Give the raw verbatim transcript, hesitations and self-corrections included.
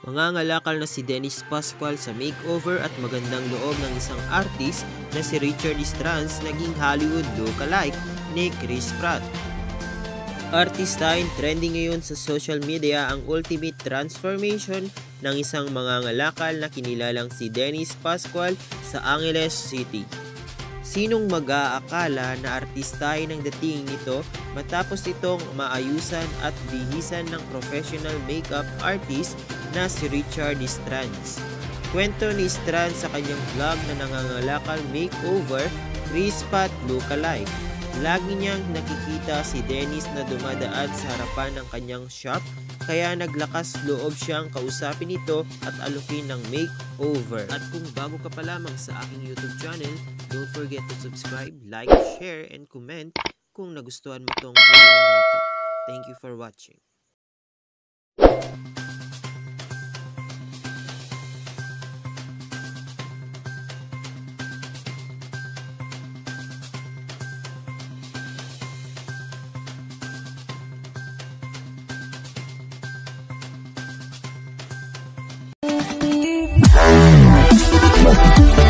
Mangangalakal na si Dennis Pascual sa makeover at magandang loob ng isang artist na si Richard Estrans naging Hollywood lookalike ni Chris Pratt. Artistahin trending ngayon sa social media ang ultimate transformation ng isang mangangalakal na kinilalang si Dennis Pascual sa Angeles City. Sinong mag-aakala na artistahin ang dating nito matapos itong maayusan at bihisan ng professional makeup artist na si Richard Estrans. Kwento ni Estrans sa kanyang vlog na nangangalakal makeover, Chris Pratt lookalike. Lagi niyang nakikita si Dennis na dumadaan sa harapan ng kanyang shop, kaya naglakas loob siyang kausapin ito at alukin ng makeover. At kung bago ka pa lamang sa aking YouTube channel, don't forget to subscribe, like, share, and comment kung nagustuhan mo tong video na ito. Thank you for watching. We'll be right back.